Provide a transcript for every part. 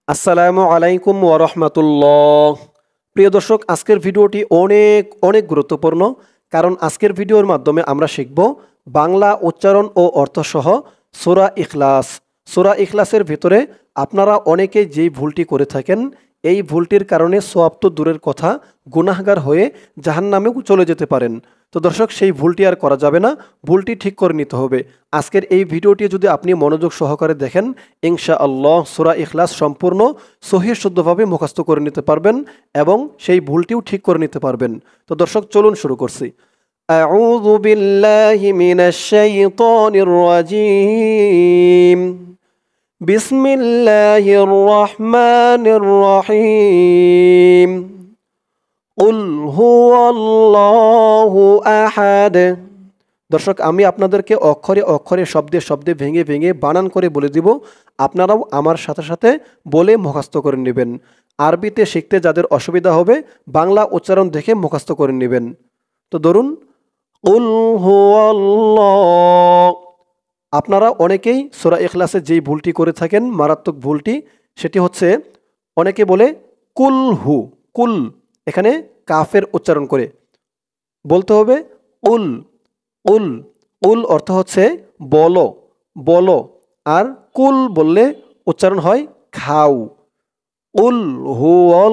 আসসালামু আলাইকুম ওয়া রাহমাতুল্লাহ। প্রিয় দর্শক, আজকের ভিডিওটি অনেক অনেক গুরুত্বপূর্ণ, কারণ আজকের ভিডিওর মাধ্যমে আমরা শিখব বাংলা উচ্চারণ ও অর্থসহ সূরা ইখলাস। সূরা ইখলাসের ভিতরে আপনারা অনেকেই যেই ভুলটি করে থাকেন, এই ভুলটির কারণে সওয়াব তো দূরের কথা, গুনাহগার হয়ে জাহান্নামেও চলে যেতে পারেন। তো দর্শক, সেই ভুলটি আর করা যাবে না, ভুলটি ঠিক করে নিতে হবে। আজকের এই ভিডিওটি যদি আপনি মনোযোগ সহকারে দেখেন, ইনশাআল্লাহ সূরা ইখলাস সম্পূর্ণ সহিহ শুদ্ধভাবে মুখস্থ করে নিতে পারবেন এবং সেই ভুলটিও ঠিক করে নিতে পারবেন। তো দর্শক, চলুন শুরু করছি। আউযু বিল্লাহি মিনাশ শাইতানির রাজীম। বিসমিল্লাহির রহমানির রহিম। কুল হুয়াল্লাহু আহাদ। দর্শক, আমি আপনাদেরকে অক্ষরে অক্ষরে শব্দে শব্দে ভেঙে ভেঙে বানান করে বলে দিব, আপনারাও আমার সাথে সাথে বলে মুখস্থ করে নেবেন। আরবিতে শিখতে যাদের অসুবিধা হবে, বাংলা উচ্চারণ দেখে মুখস্থ করে নেবেন। তো ধরুন, কুল হুয়াল্লাহ। আপনারা অনেকেই সূরা ইখলাসে যেই ভুলটি করে থাকেন, মারাত্মক ভুলটি, সেটি হচ্ছে অনেকে বলে কুল হু। কুল, এখানে কাফের উচ্চারণ করে বলতে হবে উল। উল, উল অর্থ হচ্ছে বলো, বলো। আর কুল বললে উচ্চারণ হয় খাও। উল হু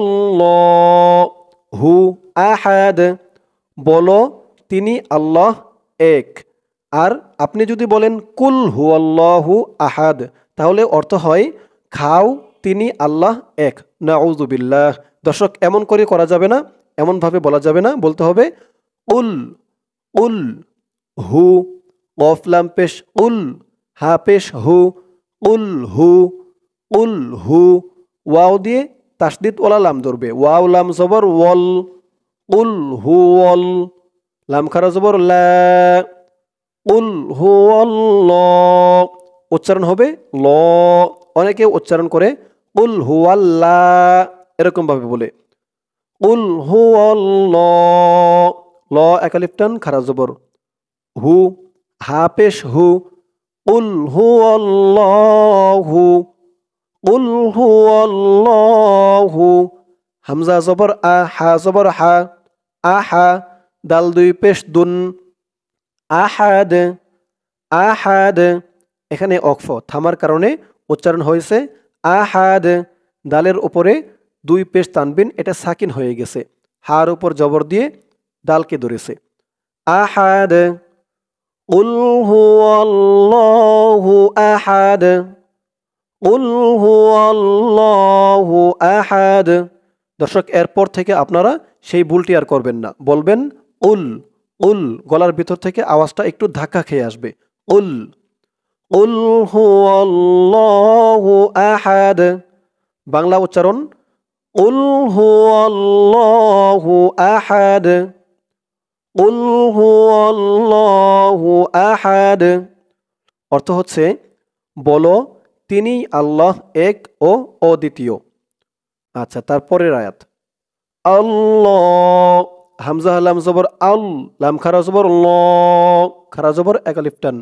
হু আহাদ, বলো তিনি আল্লাহ এক। আর আপনি যদি বলেন কুল হু আল্লাহু আহাদ, তাহলে অর্থ হয় খাও তিনি আল্লাহ এক। নাউযুবিল্লাহ। দর্শক, এমন করে করা যাবে না, এমনভাবে বলা যাবে না, বলতে হবে উল। উল হু, কফ লাম পেশ উল, হা পেশ হু, উল হু। উল হু, ওয়াও দিয়ে তাসদিদ ওয়ালা লাম ধরবে, ওয়াও লাম জবর ওয়াল। উল হু ওয়াল, লাম খারা জবর লা। উল হু আল্লাহ, উচ্চারণ হবে ল। অনেকে উচ্চারণ করে উল হু আল্লাহ, এরকম ভাবে বলে উল হু আল্লাহ। ল একালিফ টান, খারা জবর হু, হা পেশ হু। উল হু আল্লাহু। উল হু আল্লাহু, হামজা জবর আ, হা জবর হা, আহা। দাল দুই পেশ দুন, আহাদ। আহাদ, এখানে অক্ফ থামার কারণে উচ্চারণ হয়েছে আহাদ। দালের উপরে দুই পেশ তানবিন, এটা সাকিন হয়ে গেছে, হার উপর জবর দিয়ে দালকে ধরেছে। আহাদ। কুল হুয়াল্লাহু আহাদ। কুল হুয়াল্লাহু আহাদ। দর্শক, এরপর থেকে আপনারা সেই ভুলটি আর করবেন না, বলবেন উল। উল, গলার ভিতর থেকে আওয়াজটা একটু ধাক্কা খেয়ে আসবে। উল। উল হুয়াল্লাহু আহাদ। বাংলা উচ্চারণ উল হুয়াল্লাহু আহাদ। উল হুয়াল্লাহু আহাদ, অর্থ হচ্ছে বলো তিনি আল্লাহ এক ও অদ্বিতীয়। আচ্ছা, তারপরের আয়াত। আল্লাহ, হামজা লাম জবর আল, লাম খারা জবর ল, খারা জবর একালিফ টান।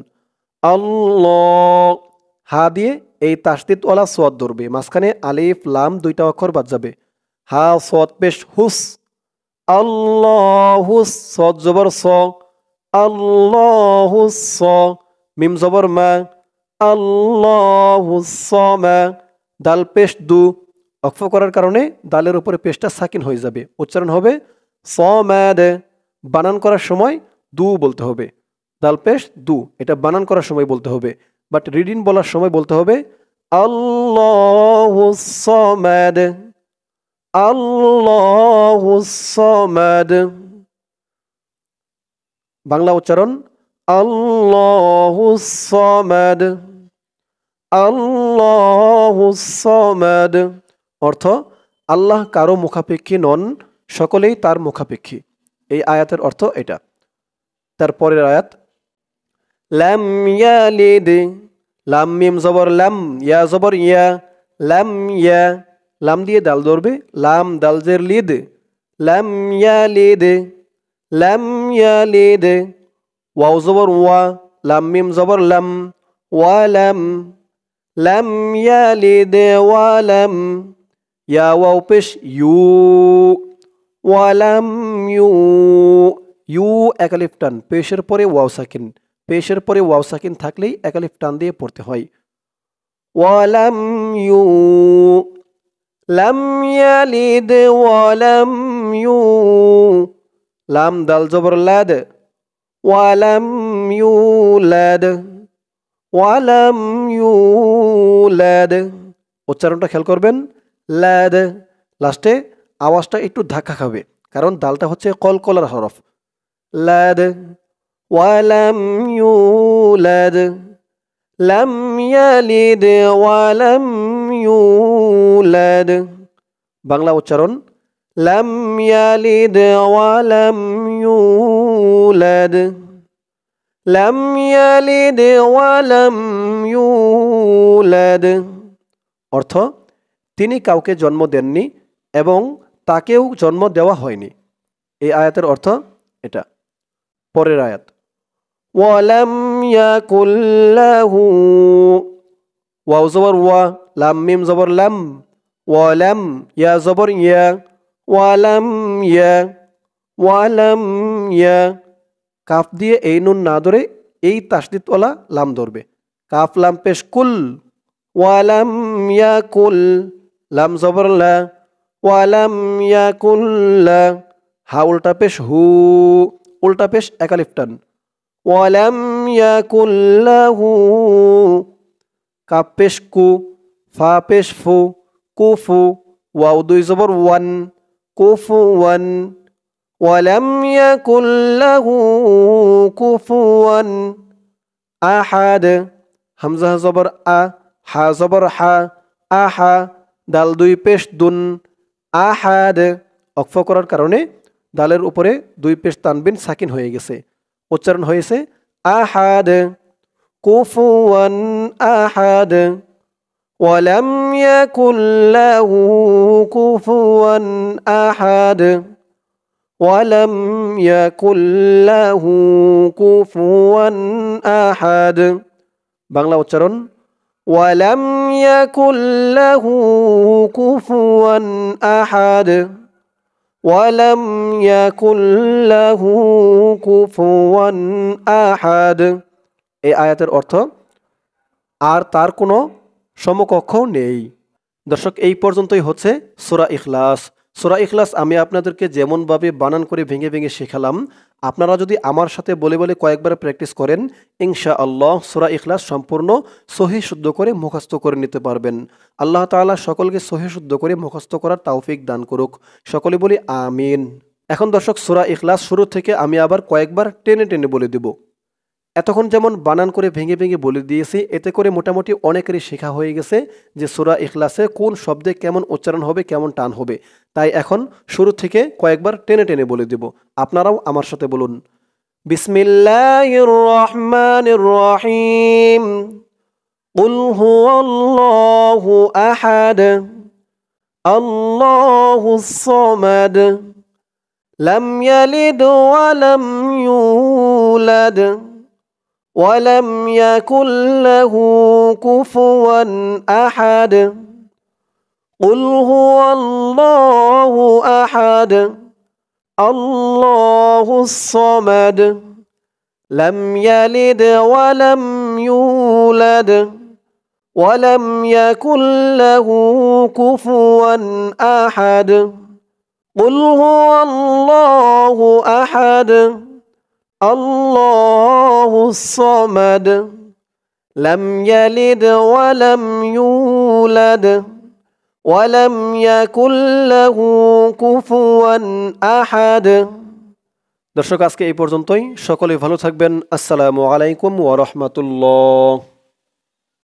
আল্লাহ, হা দিয়ে এই তাসদিদ ওয়ালা সোয়াদ ধরবে, মাঝখানে আলিফ লাম দুইটা অক্ষর বাদ যাবে। হা সোয়াদ পেশ হুস। আল্লাহুস, সদ জবর স, আল্লাহুস স। মিম জবর মা, আল্লাহুস মা। দাল পেশ দু, অক্ফ করার কারণে দালের উপরে পেশটা সাকিন হয়ে যাবে, উচ্চারণ হবে সমাদ। বানান করার সময় দু বলতে হবে, দাল পেশ দু, এটা বানান করার সময় বলতে হবে। বাট রিডিং বলার সময় বলতে হবে আল্লাহুস সমাদ। আল্লাহুস সমাদ। বাংলা উচ্চারণ আল্লাহুস সমাদ। আল্লাহুস সমাদ, অর্থ আল্লাহ কারো মুখাপেক্ষী নন, সকলেই তার মুখাপেক্ষী। এই আয়াতের অর্থ এটা। তারপরের আয়াত। লাম ইয়ালিদ, লাম মিম জবর লাম, ইয়া জবর ইয়া, লাম ইয়া। লাম দিয়ে দাল ধরবে, লাম দাল জের লিদ, লাম ইয়ালিদ। লাম ইয়ালিদ। ওয়াও জবর ওয়া, লাম মিম জবর লাম, ওয়ালাম। লাম ইয়ালিদ ওয়ালাম, ইয়া ওয়াও পেশ ইউ, ওয়ালাম ইউ, ইউ এক আলিফ টান, পেশের পরে ওয়াও সাকিন, পেশের পরে ওয়াও সাকিন থাকলেই এক আলিফ টান দিয়ে পড়তে হয়। ওয়ালাম ইউ, লাম ইয়ালিদ ওয়ালাম ইউ, লাম দাল জবর লাদ, ওয়ালাম ইউলাদ, ওয়ালাম ইউলাদ। উচ্চারণটা খেয়াল করবেন, লাদ, লাস্টে আওয়াজটা একটু ধাক্কা খাবে, কারণ দালটা হচ্ছে কলকলার হরফ। লাদ, ওয়ালাম ইউলাদ, লাম ইয়ালিদ ওয়ালাম ইউলাদ। বাংলা উচ্চারণ, লাম ইয়ালিদ ওয়ালাম ইউলাদ, লাম ইয়ালিদ ওয়ালাম ইউলাদ। অর্থ, তিনি কাউকে জন্ম দেননি এবং তাকেও জন্ম দেওয়া হয়নি। এই আয়াতের অর্থ এটা। পরের আয়াত, ওয়ালাম ইয়াকুল লাহু, ওয়াও জবর ওয়া, লাম মিম জবর লাম, ওয়ালাম, ইয়া জবর ইয়া, ওয়ালাম ইয়া, ওয়ালাম ইয়া। কাফ দিয়ে এই নুন না ধরে এই তাসদিদওয়ালা লাম ধরবে। কাফ লাম পেশ কুল, ওয়ালাম ইয়াকুল, লাম জবর লা, ওয়ালাম ইয়াকুল লা। হা উল্টা পেশ হু, উল্টা পেশ এক আলিফ টান, ওয়ালাম ইয়াকুল লাহু। কাফ পেশ কু, ফা পেশ ফু, কুফু, ওয়াও দুই জবর ওয়ান, কুফুওয়ান, ওয়ালাম ইয়াকুল লাহু কুফুওয়ান আহাদ। হামজা জবর আ, হা জবর হা, আহা, দাল দুই পেশ দুন, আহাদ। অক্ফ করার কারণে দালের উপরে দুই পেশ তানবিন সাকিন হয়ে গেছে, উচ্চারণ হয়েছে আহাদ, কুফুওয়ান আহাদ, ওয়ালাম ইয়াকুল লাহু কুফুওয়ান আহাদ, ওয়ালাম ইয়াকুল লাহু কুফুওয়ান আহাদ। বাংলা উচ্চারণ, ওয়ালাম ইয়াকুল লাহু কুফুওয়ান আহাদ, ওয়ালাম ইয়াকুল লাহু কুফুওয়ান আহাদ। এই আয়াতের অর্থ, আর তার কোনো সমকক্ষ নেই। দর্শক, এই পর্যন্তই হচ্ছে সূরা ইখলাস। সূরা ইখলাস আমি আপনাদেরকে যেমনভাবে বানান করে ভেঙে ভেঙে শেখালাম, আপনারা যদি আমার সাথে বলে বলে কয়েকবার প্র্যাকটিস করেন, ইনশাআল্লাহ সূরা ইখলাস সম্পূর্ণ সহিহ শুদ্ধ করে মুখস্থ করে নিতে পারবেন। আল্লাহ তাআলা সকলকে সহিহ শুদ্ধ করে মুখস্থ করার তৌফিক দান করুক। সকলে বলি আমিন। এখন দর্শক, সূরা ইখলাস শুরু থেকে আমি আবার কয়েকবার টেনে টেনে বলে দেব। এতক্ষণ যেমন বানান করে ভেঙে ভেঙে বলে দিয়েছি, এতে করে মোটামুটি অনেকেরই শেখা হয়ে গেছে যে সূরা ইখলাসে কোন শব্দে কেমন উচ্চারণ হবে, কেমন টান হবে। তাই এখন শুরু থেকে কয়েকবার টেনে টেনে বলে দেব, আপনারাও আমার সাথে বলুন। বিসমিল্লাহির রহমানির রহিম। কুল হুয়াল্লাহু আহাদ, আল্লাহুস সামাদ, লাম ইয়ালিদ ওয়া লাম ইউলাদ, ওয়ালাম ইয়াকুল লাহু কুফুওয়ান আহাদ। কুল হুয়াল্লাহু আহাদ, আল্লাহুস সামাদ, লাম ইয়ালিদ ওয়া লাম ইউলাদ, ওয়ালাম ইয়াকুল লাহু কুফুওয়ান আহাদ। কুল হুয়াল্লাহু আহাদ, আল্লাহুস সামাদ, লাম ইয়ালিদ ওয়া লাম ইউলাদ, ওয়ালাম ইয়াকুল লাহু কুফুওয়ান আহাদ। দর্শক, আজকে এই পর্যন্তই। সকলে ভালো থাকবেন। আসসালামু আলাইকুম ওয়া রাহমাতুল্লাহ।